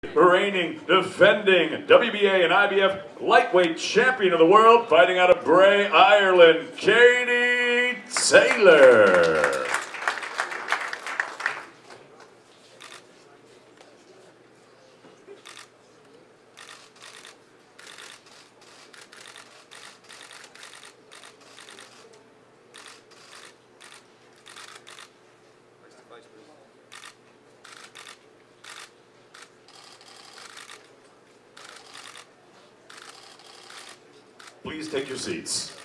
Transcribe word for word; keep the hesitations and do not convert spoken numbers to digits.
Reigning, defending W B A and I B F lightweight champion of the world, fighting out of Bray, Ireland, Katie Taylor. Please take your seats.